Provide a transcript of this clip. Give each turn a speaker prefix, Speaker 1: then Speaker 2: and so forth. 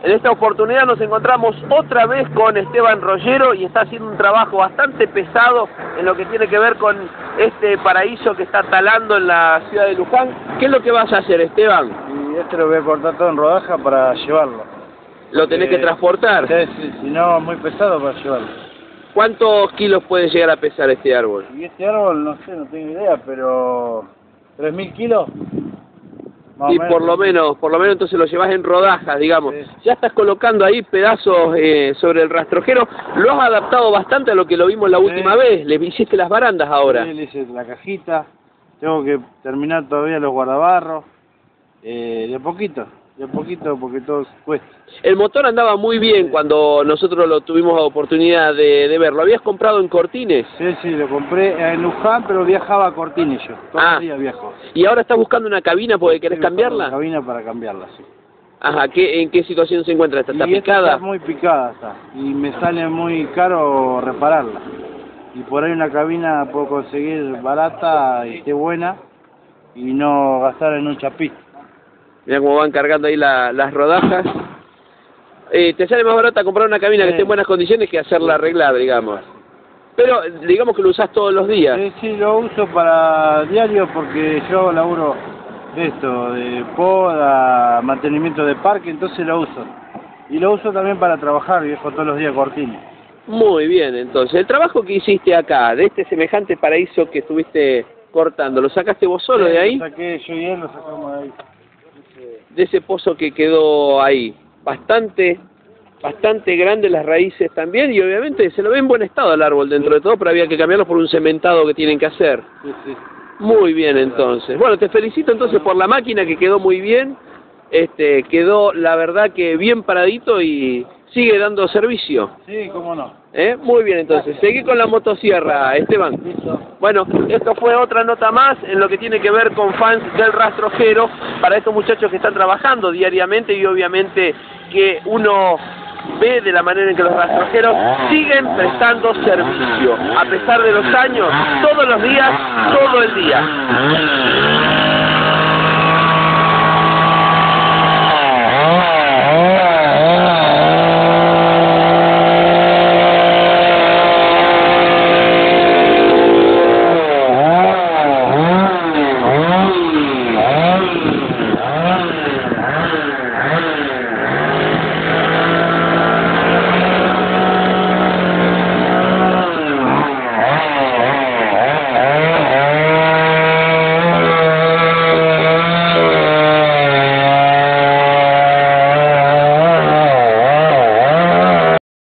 Speaker 1: En esta oportunidad nos encontramos otra vez con Esteban Rollero y está haciendo un trabajo bastante pesado en lo que tiene que ver con este paraíso que está talando en la ciudad de Luján. ¿Qué es lo que vas a hacer, Esteban?
Speaker 2: Y este lo voy a cortar todo en rodaja para llevarlo.
Speaker 1: ¿Lo tenés que transportar?
Speaker 2: Si no, muy pesado para llevarlo.
Speaker 1: ¿Cuántos kilos puede llegar a pesar este árbol?
Speaker 2: Y este árbol, no sé, no tengo idea, pero 3.000 kilos.
Speaker 1: Y por lo menos entonces lo llevas en rodajas, digamos.
Speaker 2: Sí.
Speaker 1: Ya estás colocando ahí pedazos sobre el rastrojero. Lo has adaptado bastante a lo que lo vimos la última vez. Le hiciste las barandas ahora.
Speaker 2: Sí, le hice la cajita. Tengo que terminar todavía los guardabarros. De a poquito porque todo cuesta.
Speaker 1: El motor andaba muy bien cuando nosotros lo tuvimos oportunidad de verlo. ¿Habías comprado en Cortines?
Speaker 2: Sí, lo compré en Luján, pero viajaba a Cortines yo. Todos los días viajo.
Speaker 1: ¿Y ahora estás buscando una cabina porque querés cambiarla?
Speaker 2: Una cabina para cambiarla, sí.
Speaker 1: Ajá, ¿en qué situación se encuentra? ¿Está picada?
Speaker 2: Está muy picada, y me sale muy caro repararla. Y por ahí una cabina puedo conseguir barata y esté buena y no gastar en un chapista.
Speaker 1: Mirá cómo van cargando ahí las rodajas. Te sale más barata comprar una cabina que esté en buenas condiciones que hacerla arreglar, digamos. Pero digamos que lo usás todos los días.
Speaker 2: Sí, lo uso para diario porque yo laburo de poda, mantenimiento de parque, entonces lo uso. Y lo uso también para trabajar, viejo, todos los días Cortines.
Speaker 1: Muy bien, entonces. El trabajo que hiciste acá, de este semejante paraíso que estuviste cortando, ¿lo sacaste vos solo de ahí?
Speaker 2: Lo saqué yo y él, lo sacamos de ahí.
Speaker 1: De ese pozo que quedó ahí. Bastante grande las raíces también y obviamente se lo ve en buen estado el árbol dentro de todo, pero había que cambiarlo por un cementado que tienen que hacer.
Speaker 2: Sí.
Speaker 1: Muy bien, entonces. Bueno, te felicito entonces por la máquina que quedó muy bien. Quedó la verdad que bien paradito y sigue dando servicio.
Speaker 2: Sí, cómo no.
Speaker 1: Muy bien, entonces. Seguí con la motosierra, Esteban.
Speaker 2: Listo.
Speaker 1: Bueno, esto fue otra nota más en lo que tiene que ver con fans del rastrojero para estos muchachos que están trabajando diariamente y obviamente que uno ve de la manera en que los rastrojeros siguen prestando servicio. A pesar de los años, todos los días, todo el día.